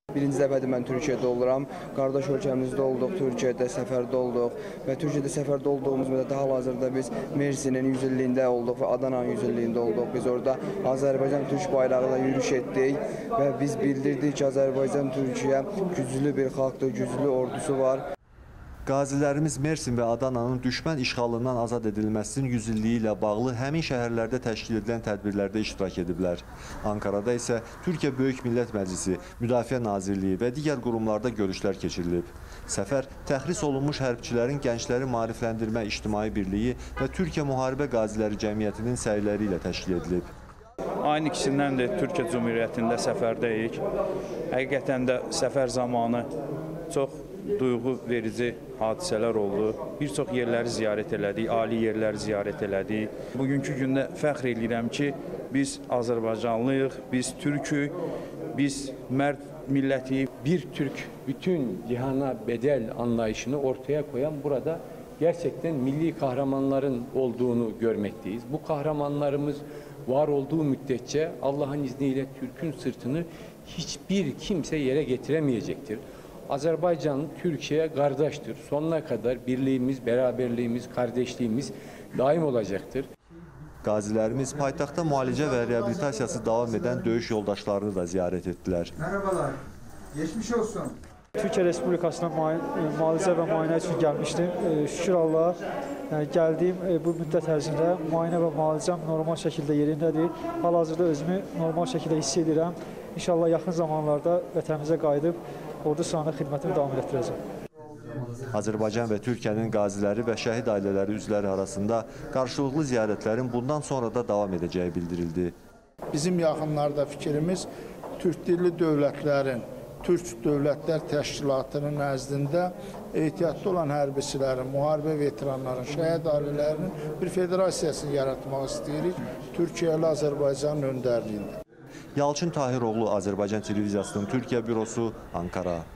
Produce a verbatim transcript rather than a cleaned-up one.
Birinci dəfədir mən Türkiyədə oluram. Qardaş ölkəmizdə olduq, Türkiyədə səfərdə olduq və Türkiyədə səfərdə olduğumuz müddətdə hal-hazırda biz Mersinin yüz illiyində olduq və Adananın yüz illiyində olduq. Biz orada Azərbaycan Türk bayrağıyla yürüyüş etdik və biz bildirdik ki, Azərbaycan Türkiyə güclü bir xalqdır, güclü ordusu var. Qazilərimiz Mersin və Adananın düşmən işğalından azad edilməsinin yüz illiyi ilə bağlı həmin şəhərlərdə təşkil edilən tədbirlərdə iştirak ediblər. Ankarada isə Türkiyə Böyük Millət Məclisi, Müdafiə Nazirliyi və digər qurumlarda görüşlər keçirilib. Səfər təxris olunmuş hərbçilərin gəncləri maarifləndirmə ictimai birliyi və Türkiyə Müharibə Qaziləri Cəmiyyətinin səyləri ilə təşkil edilib. Ayın ikisindən də Türkiyə Cumhuriyyətində səfərdəyik. Həqiqətən də səfər zamanı çox duyğu verici hadisələr oldu. Bir çox yerləri ziyarət elədik, ali yerləri ziyarət elədik. Bugünkü gündə fəxr edirəm ki, biz Azərbaycanlıyıq, biz Türkük, biz mərd millətiyik. Bir Türk bütün cihana bedel anlayışını ortaya koyan burada gerçekten milli kahramanların olduğunu görmekteyiz. Bu kahramanlarımız var olduğu müddetçe Allah'ın izniyle Türk'ün sırtını hiçbir kimse yere getiremeyecektir. Azerbaycan, Türkiye kardeştir. Sonuna kadar birliğimiz, beraberliğimiz, kardeşliğimiz daim olacaktır. Qazilərimiz paytaxtda müalicə və reabilitasiyası davam edən döyüş yoldaşlarını da ziyarət etdilər. Merhabalar, geçmiş olsun. Türkiye Respublikasına müalicə və müayinə üçün gəlmişdim. Şükür Allah, yəni gəldiyim bu müddət ərzində müayinə və müalicəm normal şəkildə yerindədir. Hal-hazırda özümü normal şəkildə hiss edirəm. İnşallah yaxın zamanlarda vətənimizə qayıdıb ordu sıranı xidmətini davam etdirəcəm. Azərbaycan və Türkiyənin qaziləri və şəhid ailələri üzvləri arasında qarşılıqlı ziyarətlərin bundan sonra da davam edəcəyi bildirildi. Bizim yaxınlarda fikrimiz Türk dilli dövlətlərin, Türk Dövlətlər Təşkilatının nəzdində ehtiyatlı olan hərbiçilərin, müharibə veteranların, şəhid ailələrinin bir federasiyasını yaratmaq istəyirik. Türkiyə ilə Azərbaycanın öndərliyində. Yalçın Tahiroğlu, Azərbaycan Televiziyasının Türkiyə bürosu, Ankara.